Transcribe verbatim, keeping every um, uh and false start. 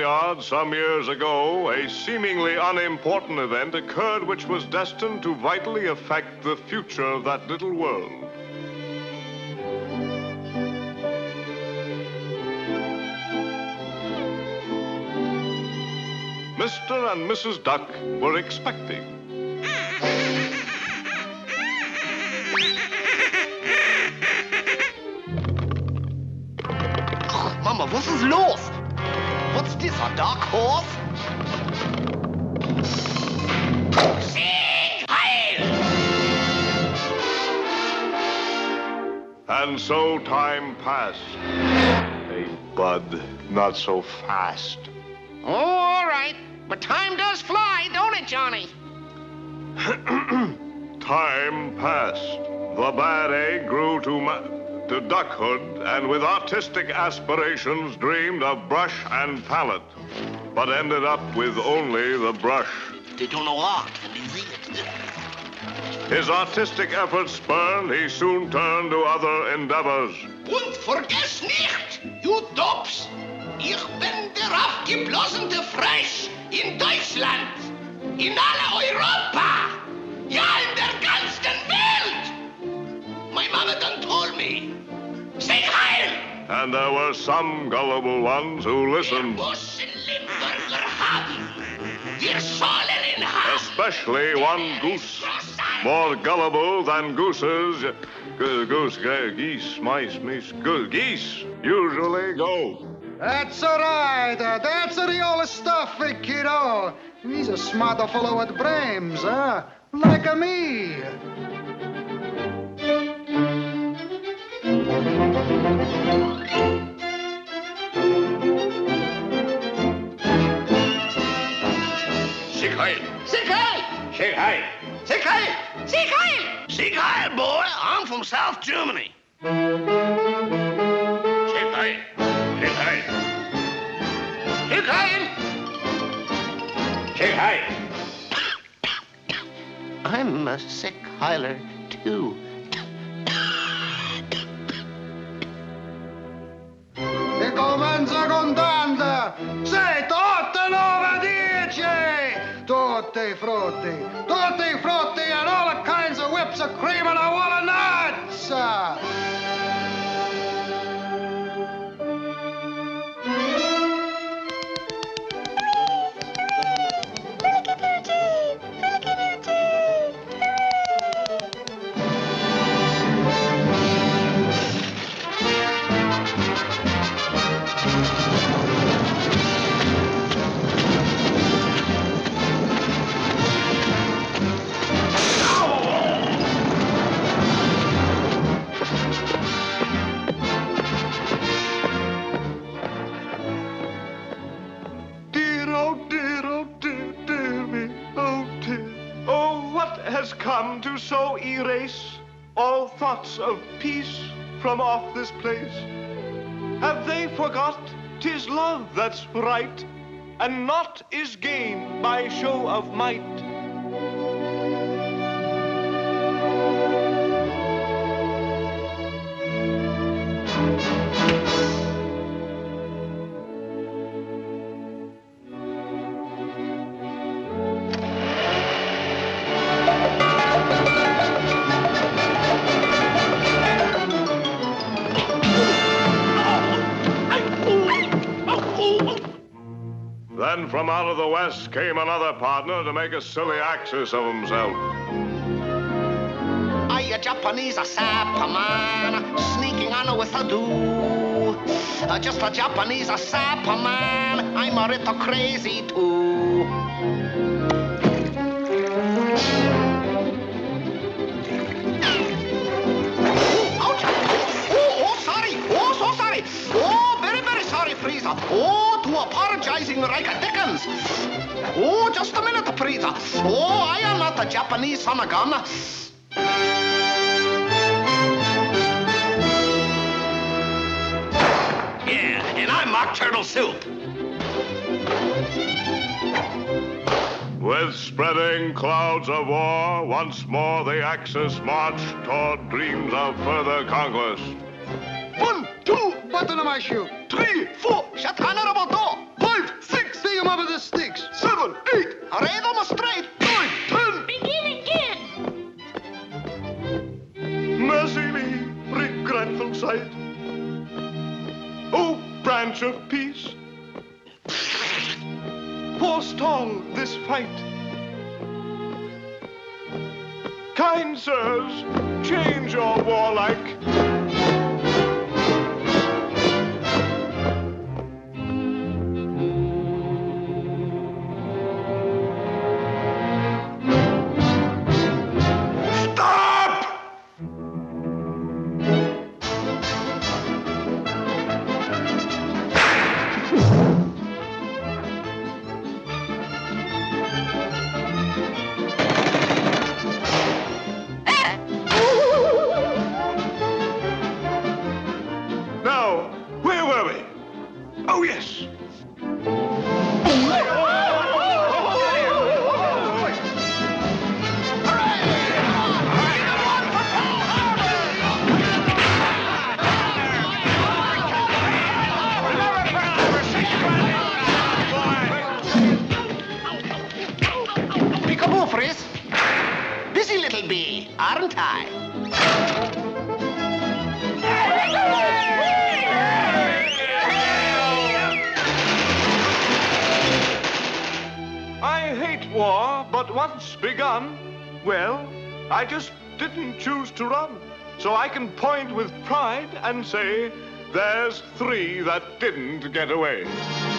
barnyard some years ago, a seemingly unimportant event occurred which was destined to vitally affect the future of that little world. Mister and Missus Duck were expecting. Mama, was ist los? What's this, a dark horse? Sieg Heil! And so time passed. Hey, Bud, not so fast. Oh, all right. But time does fly, don't it, Johnny? Time passed. The bad egg grew to, ma to duckhood, and with artistic aspirations dreamed of brush and palette, but ended up with only the brush. They don't know art, and they see it. His artistic efforts spurned, he soon turned to other endeavors. Und vergiss nicht, you dopes, ich bin der aufgeblasene Fresh in Deutschland, in aller Europa, ja, in der ganzen Welt. My mama done told me. Sieg Heil! And there were some gullible ones who listened. Wir müssen Limburger haben. Wir sollen ihn haben. Especially one goose, more gullible than gooses. Go goose, ge geese, mice, mice, go geese usually go. That's all right. Uh, that's the old stuff, eh, kiddo. He's a smarter fellow with brains, huh? Like a me. Sieg Heil! Sieg Heil! Sieg Heil! Sieg Heil! Sieg Heil! Sieg Heil, boy. I'm from South Germany. Sieg Heil! Sieg Heil! Sieg Heil! Sieg Heil! I'm a sick Heiler, too. E comincia contando. Sei tutte nove dieci. Tutti i frutti. Tutti i frutti and all kinds of whips of cream and I want nuts. Has come to so erase all thoughts of peace from off this place? Have they forgot 'tis love that's right, and naught is gained by show of might? Then from out of the west came another partner to make a silly axis of himself. I a Japanese a sapper man, sneaking on with a do. Uh, just a Japanese a sapper man, I'm a little crazy too. Ouch! Oh, oh, sorry! Oh, so sorry! Oh, very, very sorry, Frieza. Oh, to apologizing like a Dickens. Oh, just a minute, Frieza. Oh, I am not a Japanese son of gun. Yeah, and I'm Mock Turtle Soup. With spreading clouds of war, once more the Axis marched toward dreams of further conquest. One, two, button of my shoe. Three, four, shut honorable door. five, six, Take him up with the sticks. seven, eight, Array them straight. nine, ten. Begin again. Mercy me, regretful sight. O branch of peace, forestall this fight. Kind sirs, change your warlike. Stop! Now, where were we? Oh, yes. Peekaboo, Frizz. Busy little bee, aren't I? I hate war, but once begun, well, I just didn't choose to run. So I can point with pride and say, there's three that didn't get away.